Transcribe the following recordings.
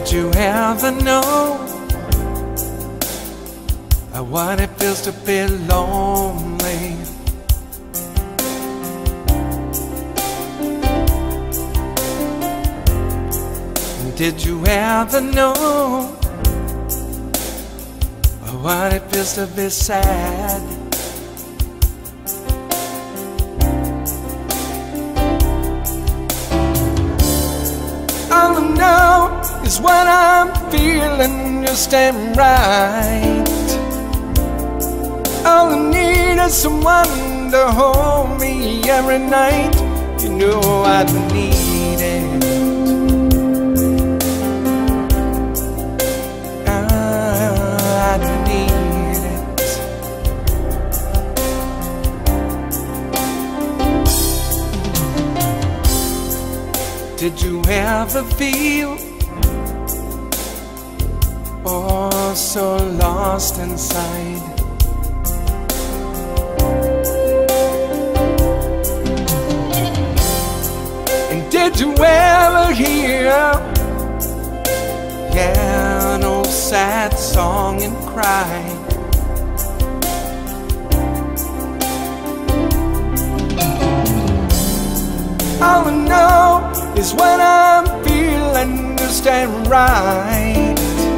Did you ever know what it feels to be lonely? Did you ever know what it feels to be sad? All I know is when I'm feeling just ain't right. All I need is someone to hold me every night. You know I need it. I need it. Did you ever feel oh so lost inside? And did you ever hear an old sad song and cry? All I know is when I'm feeling just ain't right.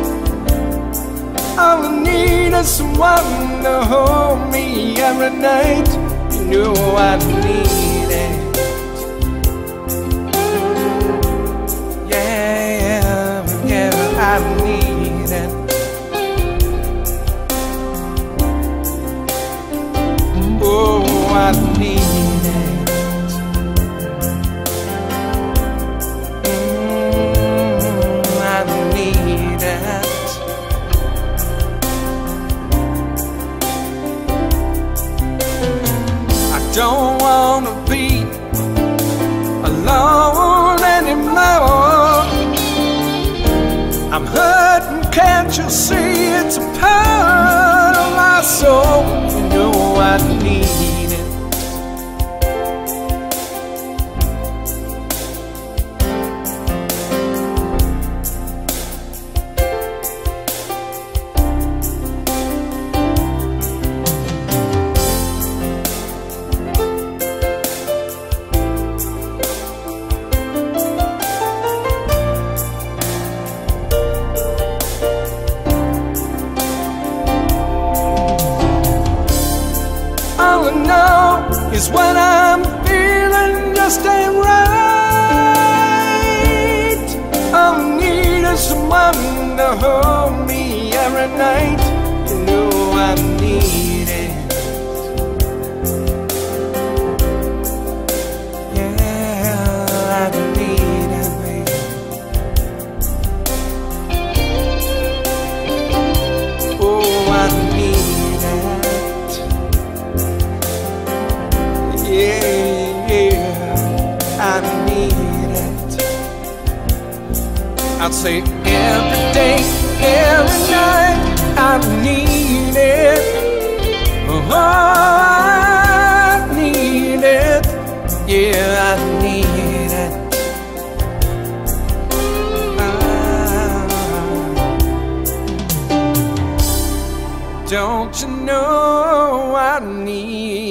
All I need is someone to hold me every night. You know I need it. I need it. Oh, I need it. I need it. I don't wanna be alone anymore. I'm hurting, can't you see? It's a part of my soul. You know I need it. All I know is when I'm feeling just ain't right. All I need is someone to hold me every night. You know I need it. Yeah, I need it, baby. Oh, I need it. Yeah, I need it. I'd say every day, every night, I need it. Oh, I need it. Yeah, I need it. Don't you know I need it?